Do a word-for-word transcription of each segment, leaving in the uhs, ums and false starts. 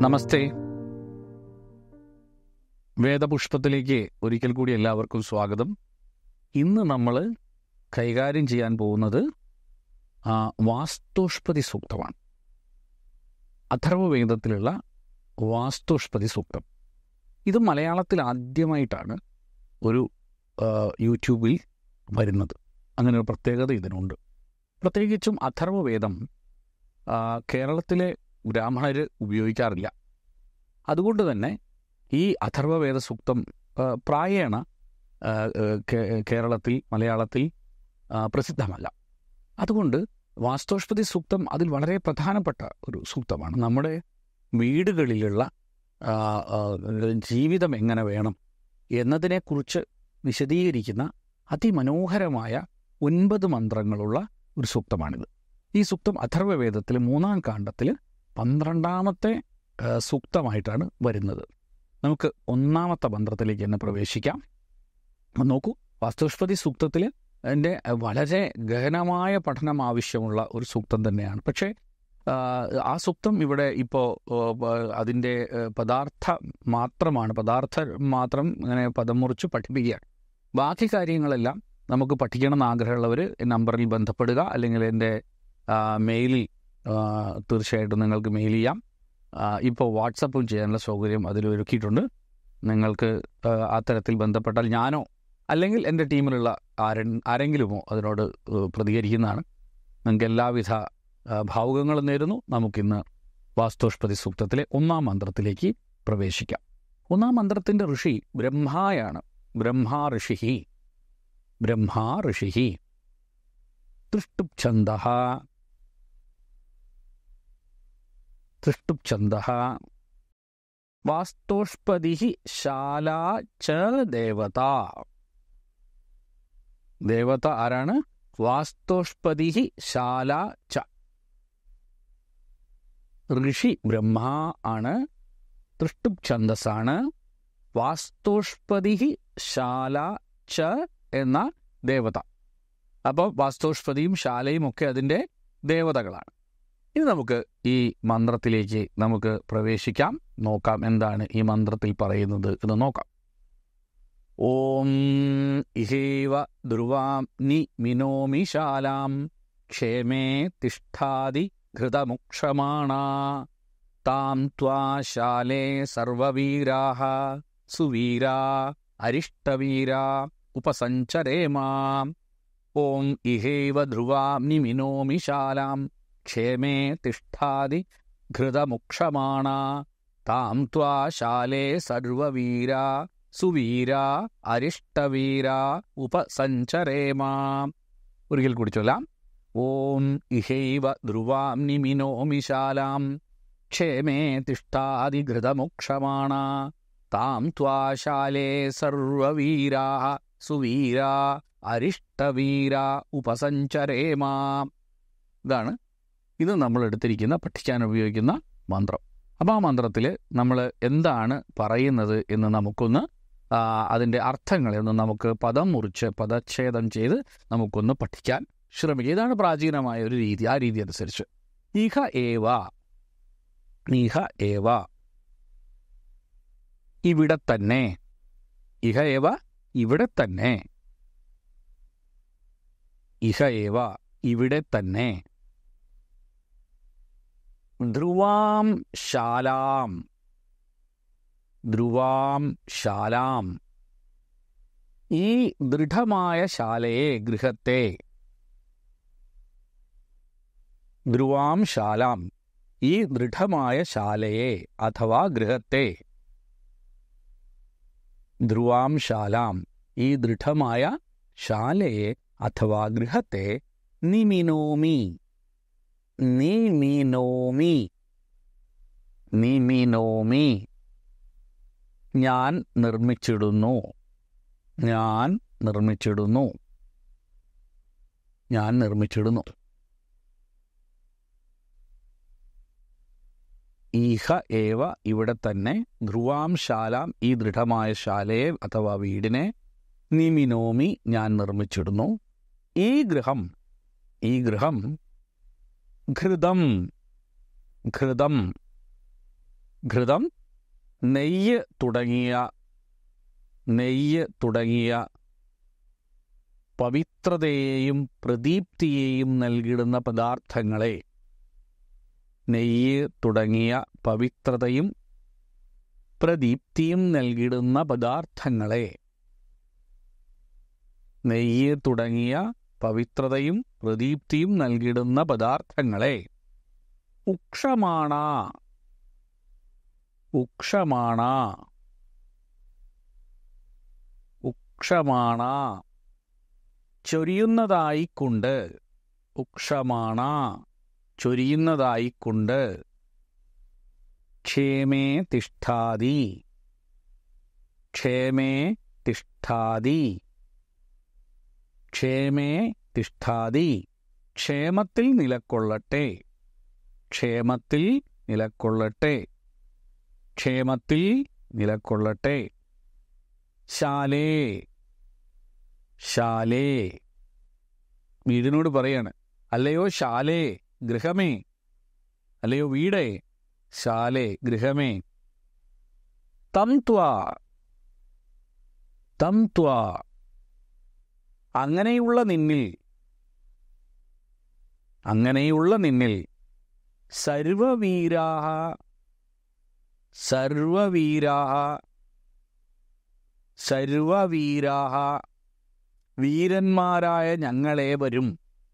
നമസ്തേ. വേദപുഷ്പത്തിലേക്ക് ഒരിക്കൽ കൂടി എല്ലാവർക്കും സ്വാഗതം. ഇന്ന് നമ്മൾ കൈകാര്യം ചെയ്യാൻ പോകുന്നത് വാസ്തുഷ്പതി സൂക്തമാണ്. അഥർവവേദത്തിലുള്ള വാസ്തുഷ്പതി സൂക്തം. ഇത് മലയാളത്തിൽ ആദ്യമായിട്ടാണ് ഒരു യൂട്യൂബിൽ വരുന്നത്. അങ്ങനെ ഒരു പ്രത്യേകത ഇതിനുണ്ട്. പ്രത്യേകിച്ചും അഥർവവേദം കേരളത്തിലെ ബ്രാഹ്മണർ ഉപയോഗിക്കാറില്ല. അതുകൊണ്ട് തന്നെ ഈ അഥർവവേദ സൂക്തം പ്രായേണ കേരളത്തിൽ മലയാളത്തിൽ പ്രസിദ്ധമല്ല. അതുകൊണ്ട് വാസ്തുഷ്പതി സൂക്തം അതിൽ വളരെ പ്രധാനപ്പെട്ട ഒരു സൂക്തമാണ്. നമ്മുടെ വീടുകളിലുള്ള ജീവിതം എങ്ങനെ വേണം എന്നതിനെക്കുറിച്ച് വിശദീകരിക്കുന്ന അതിമനോഹരമായ ഒൻപത് മന്ത്രങ്ങളുള്ള ഒരു സൂക്തമാണിത്. ഈ സൂക്തം അഥർവവേദത്തിൽ മൂന്നാം കാണ്ഡത്തിൽ പന്ത്രണ്ടാമത്തെ സൂക്തമായിട്ടാണ് വരുന്നത്. നമുക്ക് ഒന്നാമത്തെ മന്ത്രത്തിലേക്ക് തന്നെ പ്രവേശിക്കാം. നോക്കൂ, വാസ്തുഷ്പതി സൂക്തത്തിൽ അതിൻ്റെ വളരെ ഗഹനമായ പഠനം ആവശ്യമുള്ള ഒരു സൂക്തം തന്നെയാണ്. പക്ഷേ ആ സൂക്തം ഇവിടെ ഇപ്പോൾ അതിൻ്റെ പദാർത്ഥ മാത്രമാണ് പദാർത്ഥം മാത്രം ഇങ്ങനെ പദം മുറിച്ച് പഠിപ്പിക്കുകയാണ്. ബാക്കി കാര്യങ്ങളെല്ലാം നമുക്ക് പഠിക്കണമെന്ന് ആഗ്രഹമുള്ളവർ നമ്പറിൽ ബന്ധപ്പെടുക, അല്ലെങ്കിൽ എൻ്റെ മെയിലിൽ തീർച്ചയായിട്ടും നിങ്ങൾക്ക് മെയിൽ ചെയ്യാം. ഇപ്പോൾ വാട്സപ്പും ചെയ്യാനുള്ള സൗകര്യം അതിൽ ഒരുക്കിയിട്ടുണ്ട്. നിങ്ങൾക്ക് അത്തരത്തിൽ ബന്ധപ്പെട്ടാൽ ഞാനോ അല്ലെങ്കിൽ എൻ്റെ ടീമിലുള്ള ആരെ ആരെങ്കിലുമോ അതിനോട് പ്രതികരിക്കുന്നതാണ്. നിങ്ങൾക്ക് എല്ലാവിധ ഭാവുകങ്ങളും നേരുന്നു. നമുക്കിന്ന് വാസ്തുഷ്പതി സൂക്തത്തിലെ ഒന്നാം മന്ത്രത്തിലേക്ക് പ്രവേശിക്കാം. ഒന്നാം മന്ത്രത്തിൻ്റെ ഋഷി ബ്രഹ്മയാണ്. ബ്രഹ്മാ ഋഷി. ബ്രഹ്മാ ഋഷി. തൃഷ്ടുപ്ഛന്ദഃ. തൃഷ്ടുപ്ഛന്ദഃ. വാസ്തുഷ്പതി ശാലാ ച ദേവത. ദേവത ആരാണ്? വാസ്തുഷ്പതി ശാലാ ച. ഋഷി ബ്രഹ്മ ആണ്. തൃഷ്ടുപ്ഛന്ദസ്സാണ്. വാസ്തുഷ്പതി ശാലാ ച എന്ന ദേവത. അപ്പോൾ വാസ്തുഷ്പതിയും ശാലയും ഒക്കെ അതിൻ്റെ ദേവതകളാണ്. ഇനി നമുക്ക് ഈ മന്ത്രത്തിലേക്ക് നമുക്ക് പ്രവേശിക്കാം. നോക്കാം എന്താണ് ഈ മന്ത്രത്തിൽ പറയുന്നത് എന്ന് നോക്കാം. ഓം ഇഹൈവ ധ്രുവാം നി മിനോമി ശാലാം ക്ഷേമേ തിഷ്ഠാതി ഘൃതമുക്ഷമാണാ താം ത്വാ ശാലേ സർവവീരാഃ സുവീരാ അരിഷ്ടവീരാ ഉപസഞ്ചരേമാം. ഓം ഇഹൈവ ധ്രുവാം നി മിനോമി ശാലാം ക്ഷേമേ തിഷ്ഠാതി ഘൃതമുക്ഷമാണാ താം ത്വാ ശാലേ സർവവീരാ സുവീരാ അരിഷ്ടവീരാ ഉപസഞ്ചരേമാം. ഒരിക്കൽ കൂടി ചൊല്ലാം. ഓം ഇഹൈവ ധ്രുവാം നി മിനോമി ശാലാം ക്ഷേമേ തിഷ്ഠാതി ഘൃതമുക്ഷമാണാ താം ത്വാ ശാലേ സർവവീരാ സുവീരാ അരിഷ്ടവീരാ ഉപസഞ്ചരേമാം. ഇതാണ് ഇത് നമ്മൾ എടുത്തിരിക്കുന്ന പഠിക്കാൻ ഉപയോഗിക്കുന്ന മന്ത്രം. അപ്പോൾ ആ മന്ത്രത്തിൽ നമ്മൾ എന്താണ് പറയുന്നത് എന്ന് നമുക്കൊന്ന് അതിൻ്റെ അർത്ഥങ്ങളെ ഒന്ന് നമുക്ക് പദം മുറിച്ച് പദച്ഛേദം ചെയ്ത് നമുക്കൊന്ന് പഠിക്കാൻ ശ്രമിക്കുക. ഇതാണ് പ്രാചീനമായ ഒരു രീതി. ആ രീതി അനുസരിച്ച് ഇഹ ഏവ. ഇഹ ഏവ ഇവിടെ തന്നെ. ഇഹ ഏവ ഇവിടെ തന്നെ. ഇഹ ഏവ ഇവിടെ തന്നെ. ധ്രുവാം ശാലാം. ധ്രുവാം ശാലാം. ഈ ദൃഢമായ ശാലയെ, ഗൃഹത്തെ. ധ്രുവാം ശാലാം. ഈ ദൃഢമായ ശാലയെ അഥവാ ഗൃഹത്തെ. ധ്രുവാം ശാലാം. ഈ ദൃഢമായ ശാലയെ അഥവാ ഗൃഹത്തെ നിമിനോമി. നിമിനോമി. നിമിനോമി. ഞാൻ നിർമ്മിച്ചിടുന്നു. ഞാൻ നിർമ്മിച്ചിടുന്നു. ഞാൻ നിർമ്മിച്ചിടുന്നു. ഈഹ ഏവ ഇവിടെ തന്നെ. ധ്രുവാം ശാലാം. ഈ ദൃഢമായ ശാലയെ അഥവാ വീടിനെ. നിമിനോമി. ഞാൻ നിർമ്മിച്ചിടുന്നു. ഈ ഗൃഹം. ഈ ഗൃഹം ഘൃതം. ഘൃതം. ഘൃതം, നെയ്യ് തുടങ്ങിയ നെയ്യ് തുടങ്ങിയ പവിത്രതയെയും പ്രദീപ്തിയെയും നൽകിടുന്ന പദാർത്ഥങ്ങളെ നെയ്യ് തുടങ്ങിയ പവിത്രതയും പ്രദീപ്തിയും നൽകിടുന്ന പദാർത്ഥങ്ങളെ നെയ്യ് തുടങ്ങിയ പവിത്രതയും പ്രദീപ്തിയും നൽകിടുന്ന പദാർത്ഥങ്ങളെ ഉക്ഷമാണ ഉക്ഷമാണ ഉക്ഷമാണ ചൊരിയുന്നതായിക്കൊണ്ട് ഉക്ഷമാണ ചൊരിയുന്നതായിക്കൊണ്ട് ക്ഷേമേ തിഷ്ഠാതി ക്ഷേമേ തിഷ്ഠാതി ക്ഷേമേ തിഷ്ഠാതി ക്ഷേമത്തിൽ നിലക്കൊള്ളട്ടെ ക്ഷേമത്തിൽ നിലക്കൊള്ളട്ടെ ക്ഷേമത്തിൽ നിലക്കൊള്ളട്ടെ ശാലേ ശാലേ വീടിനോട് പറയാണ്, അല്ലയോ ശാലേ ഗൃഹമേ, അല്ലയോ വീടേ, ശാലേ ഗൃഹമേ, തം ത്വാ തം ത്വാ അങ്ങനെയുള്ള നിന്നിൽ അങ്ങനെയുള്ള നിന്നിൽ സർവവീരാഹ സർവവീരാഹ സർവവീരാഹ വീരന്മാരായ ഞങ്ങളേവരും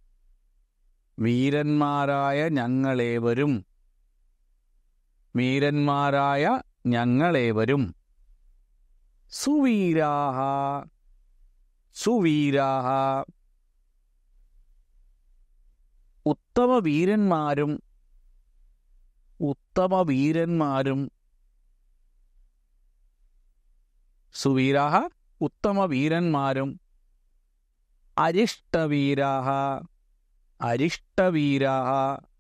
വീരന്മാരായ ഞങ്ങളേവരും വീരന്മാരായ ഞങ്ങളേവരും സുവീരാഹ സുവീരാഹ ഉത്തമ വീരന്മാരും ഉത്തമ വീരന്മാരും സുവീരാഹ ഉത്തമ വീരന്മാരും അരിഷ്ടവീരാഹ അരിഷ്ടവീരാഹ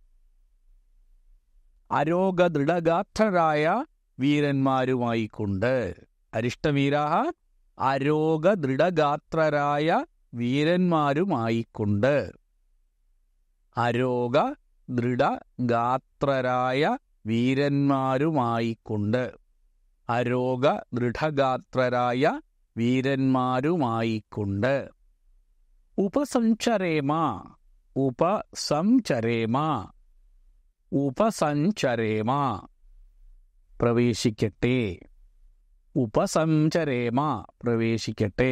അരോഗദൃഢഗാത്രരായ വീരന്മാരുമായിക്കൊണ്ട് അരിഷ്ടവീരാഹ അരോഗദൃഢഗാത്രരായ വീരന്മാരുമായിക്കൊണ്ട് അരോഗ ദൃഢഗാത്രരായ വീരന്മാരുമായിക്കൊണ്ട് അരോഗ ദൃഢഗാത്രരായ വീരന്മാരുമായിക്കൊണ്ട് ഉപസഞ്ചരേമ ഉപസഞ്ചരേമ ഉപസഞ്ചരേമ പ്രവേശിക്കട്ടെ ഉപസഞ്ചരേമ പ്രവേശിക്കട്ടെ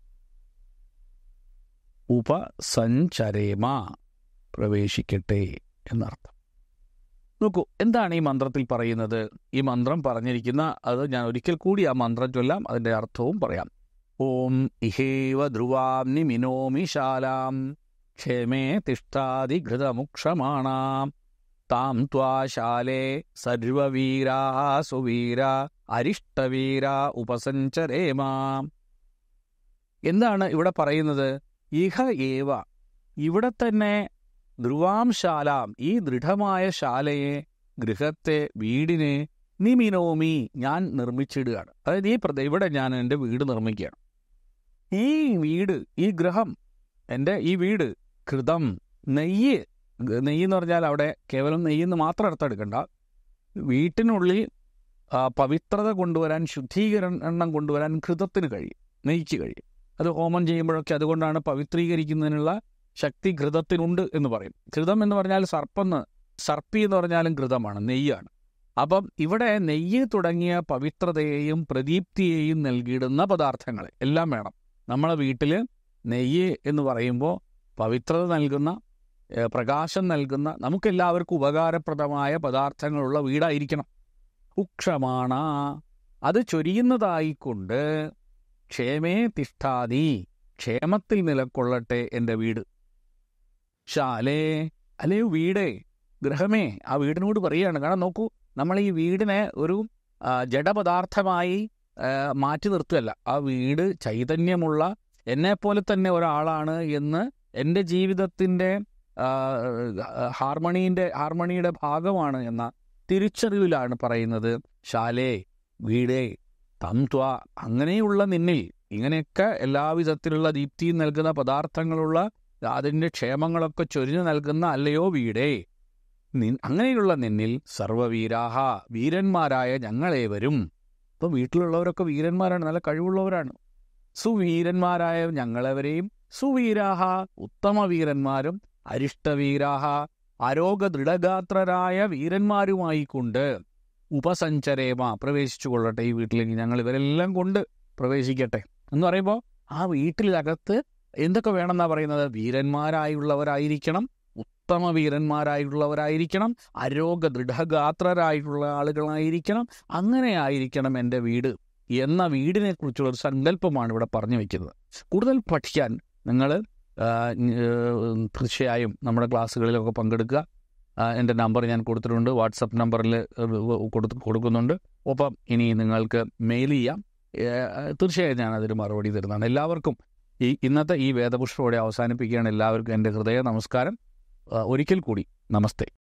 ഉപസഞ്ചരേമ പ്രവേശിക്കട്ടെ എന്നർത്ഥം. നോക്കൂ, എന്താണ് ഈ മന്ത്രത്തിൽ പറയുന്നത്? ഈ മന്ത്രം പറഞ്ഞിരിക്കുന്ന അത് ഞാൻ ഒരിക്കൽ കൂടി ആ മന്ത്രം ചൊല്ലാം, അതിൻ്റെ അർത്ഥവും പറയാം. ഓം ഇഹേവ ധ്രുവാംനി മിനോമി ശാലാം ക്ഷേമേ തിഷ്ഠാതി ഘൃതമുക്ഷമാണാം താം ത്വാ ശാലേ സർവവീരാ സുവീര അരിഷ്ടവീര ഉപസഞ്ചരേമ. എന്താണ് ഇവിടെ പറയുന്നത്? ഇഹ ഏവ ഇവിടെ തന്നെ ധ്രുവാം ശാലാം ഈ ദൃഢമായ ശാലയെ, ഗൃഹത്തെ, വീടിനെ നിമിനോമി ഞാൻ നിർമ്മിച്ചിടുകയാണ്. അതായത് ഈ പ്രദേ ഇവിടെ ഞാൻ എൻ്റെ വീട് നിർമ്മിക്കുകയാണ്. ഈ വീട്, ഈ ഗൃഹം, എൻ്റെ ഈ വീട് ഘൃതം നെയ്യ്. നെയ്യ് എന്ന് പറഞ്ഞാൽ അവിടെ കേവലം നെയ്യെന്ന് മാത്രം അർത്ഥം എടുക്കണ്ട. വീട്ടിനുള്ളിൽ പവിത്രത കൊണ്ടുവരാൻ, ശുദ്ധീകരണം കൊണ്ടുവരാൻ ഘൃതത്തിന് കഴിയും, നെയ്ക്ക് കഴിയും. അത് ഹോമം ചെയ്യുമ്പോഴൊക്കെ അതുകൊണ്ടാണ് പവിത്രീകരിക്കുന്നതിനുള്ള ശക്തി ഘൃതത്തിനുണ്ട് എന്ന് പറയും. ഘൃതം എന്ന് പറഞ്ഞാൽ സർപ്പെന്ന്, സർപ്പി എന്ന് പറഞ്ഞാലും ഘൃതമാണ്, നെയ്യാണ്. അപ്പം ഇവിടെ നെയ്യ് തുടങ്ങിയ പവിത്രതയെയും പ്രദീപ്തിയെയും നൽകിയിടുന്ന പദാർത്ഥങ്ങൾ എല്ലാം വേണം. നമ്മളെ വീട്ടിൽ നെയ്യ് എന്ന് പറയുമ്പോൾ പവിത്രത നൽകുന്ന, പ്രകാശം നൽകുന്ന, നമുക്കെല്ലാവർക്കും ഉപകാരപ്രദമായ പദാർത്ഥങ്ങളുള്ള വീടായിരിക്കണം. ഉക്ഷമാണ അത് ചൊരിയുന്നതായിക്കൊണ്ട് ക്ഷേമേ തിഷ്ഠാതി ക്ഷേമത്തിൽ നിലക്കൊള്ളട്ടെ എൻ്റെ വീട്. ശാലേ അല്ലയോ വീടേ, ഗൃഹമേ, ആ വീടിനോട് പറയുകയാണ്. കാരണം നോക്കൂ, നമ്മൾ ഈ വീടിനെ ഒരു ജഡപദാർത്ഥമായി മാറ്റി നിർത്തുകയല്ല. ആ വീട് ചൈതന്യമുള്ള എന്നെപ്പോലെ തന്നെ ഒരാളാണ് എന്ന്, എൻ്റെ ജീവിതത്തിൻ്റെ ഹാർമണീൻ്റെ ഹാർമണിയുടെ ഭാഗമാണ് എന്ന തിരിച്ചറിവിലാണ് പറയുന്നത്. ശാലേ വീടേ തം ത്വ അങ്ങനെയുള്ള നിന്നിൽ, ഇങ്ങനെയൊക്കെ എല്ലാവിധത്തിലുള്ള ദീപ്തിയും നൽകുന്ന പദാർത്ഥങ്ങളുള്ള അതിൻ്റെ ക്ഷേമങ്ങളൊക്കെ ചൊരിഞ്ഞു നൽകുന്ന അല്ലയോ വീടേ, നിൻ അങ്ങനെയുള്ള നിന്നിൽ സർവവീരാഹ വീരന്മാരായ ഞങ്ങളേവരും. ഇപ്പം വീട്ടിലുള്ളവരൊക്കെ വീരന്മാരാണ്, നല്ല കഴിവുള്ളവരാണ്. സുവീരന്മാരായ ഞങ്ങളവരെയും സുവീരാഹ ഉത്തമ വീരന്മാരും അരിഷ്ടവീരാഹ ആരോഗ്യ ദൃഢഗാത്രരായ വീരന്മാരുമായിക്കൊണ്ട് ഉപസഞ്ചരേമ പ്രവേശിച്ചു കൊള്ളട്ടെ ഈ വീട്ടിലേക്ക്. ഞങ്ങൾ ഇവരെല്ലാം കൊണ്ട് പ്രവേശിക്കട്ടെ എന്ന് പറയുമ്പോൾ ആ വീട്ടിലകത്ത് എന്തൊക്കെ വേണമെന്നാ പറയുന്നത്? വീരന്മാരായുള്ളവരായിരിക്കണം, ഉത്തമ വീരന്മാരായുള്ളവരായിരിക്കണം, ആരോഗ്യ ദൃഢഗാത്രരായിട്ടുള്ള ആളുകളായിരിക്കണം. അങ്ങനെ ആയിരിക്കണം എൻ്റെ വീട് എന്ന വീടിനെ കുറിച്ചുള്ള ഒരു സങ്കല്പമാണ് ഇവിടെ പറഞ്ഞു വയ്ക്കുന്നത്. കൂടുതൽ പഠിക്കാൻ നിങ്ങൾ തീർച്ചയായും നമ്മുടെ ക്ലാസ്സുകളിലൊക്കെ പങ്കെടുക്കുക. എൻ്റെ നമ്പർ ഞാൻ കൊടുത്തിട്ടുണ്ട്, വാട്സപ്പ് നമ്പറിൽ കൊടുത്ത് കൊടുക്കുന്നുണ്ട്. ഒപ്പം ഇനി നിങ്ങൾക്ക് മെയിൽ ചെയ്യാം, തീർച്ചയായും ഞാൻ അതിന് മറുപടി തരുന്നതാണ്. എല്ലാവർക്കും ഈ ഇന്നത്തെ ഈ വേദപുഷ്പത്തോടെ അവസാനിപ്പിക്കുകയാണ്. എല്ലാവർക്കും എൻ്റെ ഹൃദയ നമസ്കാരം. ഒരിക്കൽ കൂടി നമസ്തേ.